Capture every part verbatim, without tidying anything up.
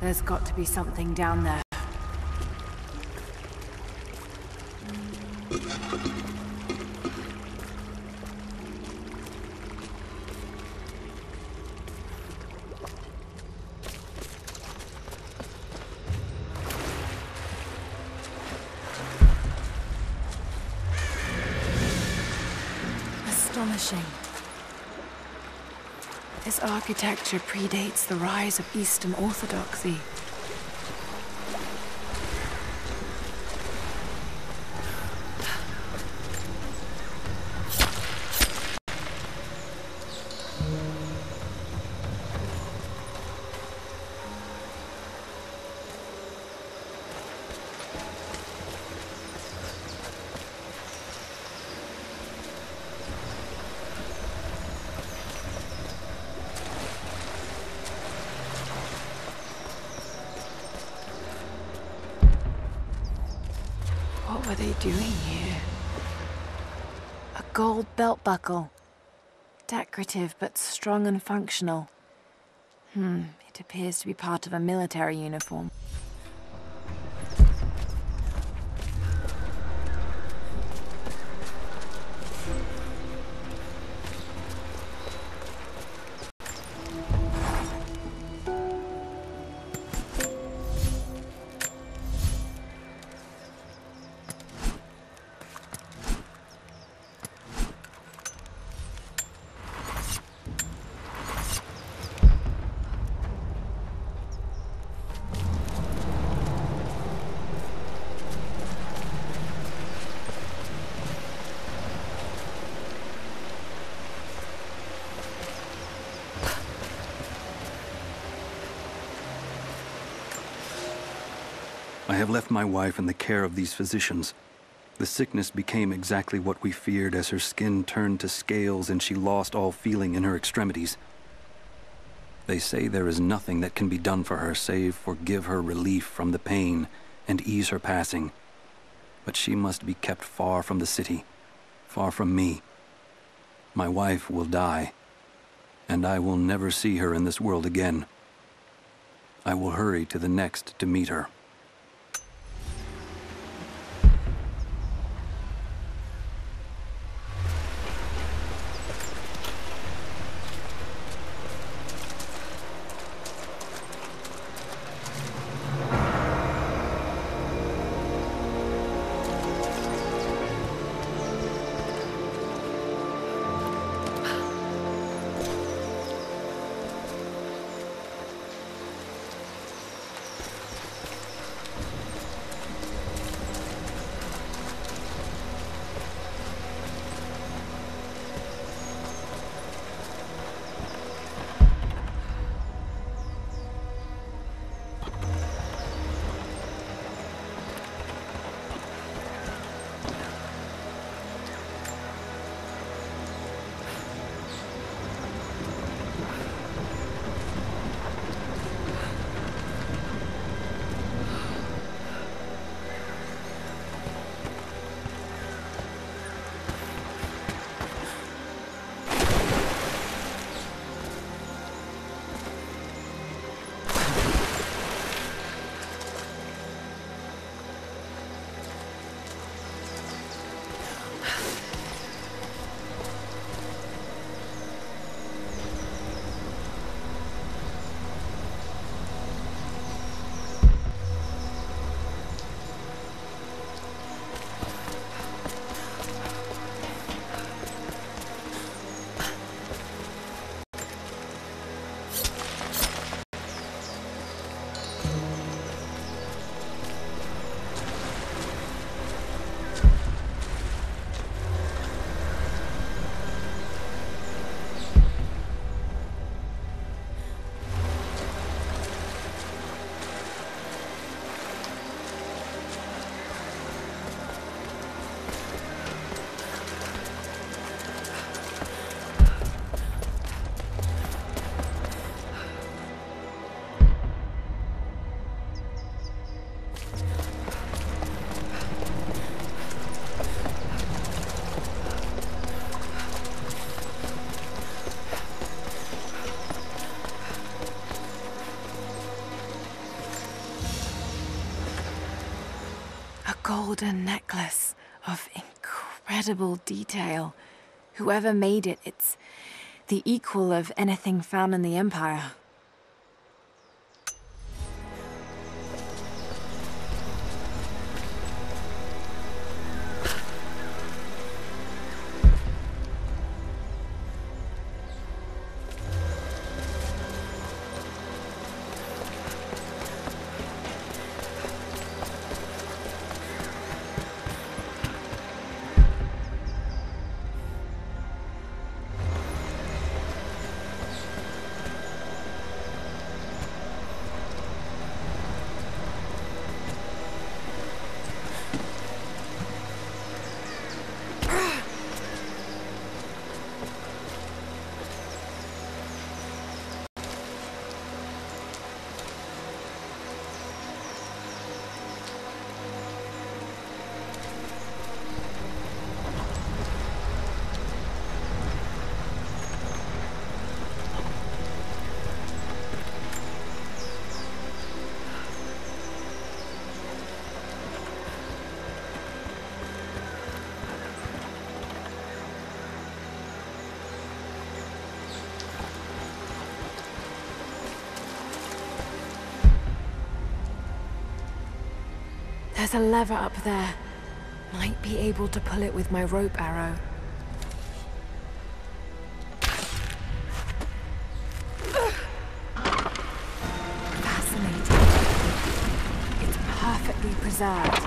There's got to be something down there. Astonishing. This architecture predates the rise of Eastern Orthodoxy. What were they doing here? A gold belt buckle. Decorative, but strong and functional. Hmm, it appears to be part of a military uniform. I have left my wife in the care of these physicians. The sickness became exactly what we feared as her skin turned to scales and she lost all feeling in her extremities. They say there is nothing that can be done for her save for give her relief from the pain and ease her passing. But she must be kept far from the city, far from me. My wife will die, and I will never see her in this world again. I will hurry to the next to meet her. golden necklace of incredible detail. Whoever made it, it's the equal of anything found in the Empire. There's a lever up there. Might be able to pull it with my rope arrow. Fascinating. It's perfectly preserved.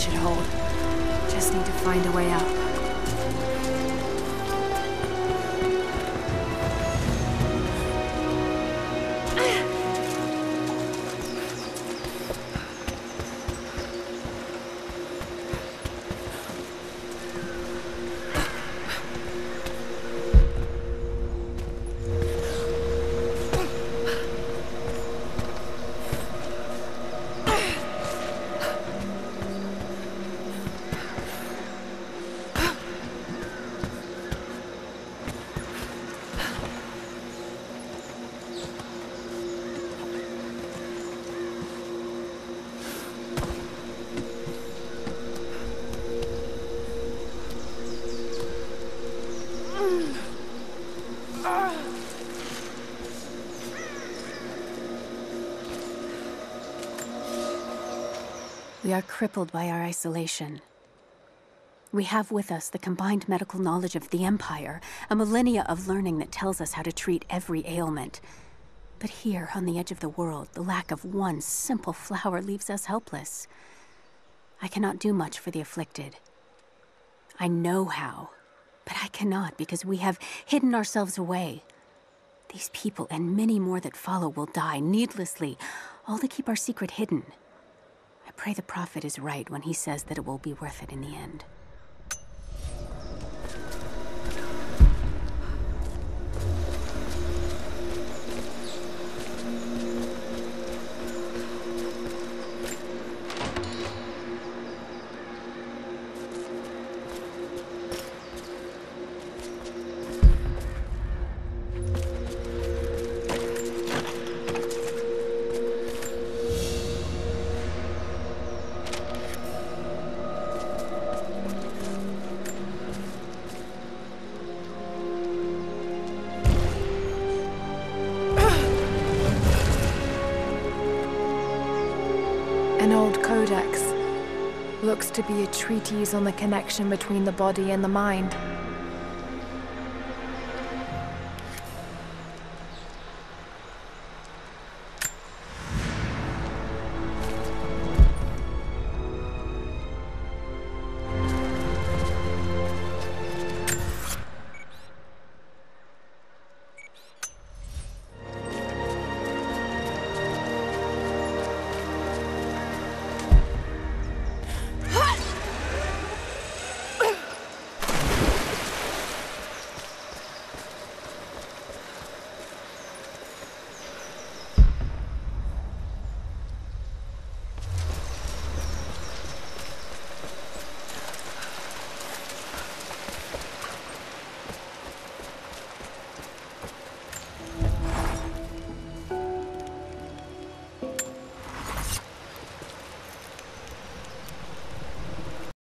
should hold. Just need to find a way up. We are crippled by our isolation. We have with us the combined medical knowledge of the Empire, a millennia of learning that tells us how to treat every ailment. But here, on the edge of the world, the lack of one simple flower leaves us helpless. I cannot do much for the afflicted. I know how, but I cannot because we have hidden ourselves away. These people and many more that follow will die needlessly, all to keep our secret hidden. I pray the Prophet is right when he says that it will be worth it in the end. An old codex. Looks to be a treatise on the connection between the body and the mind.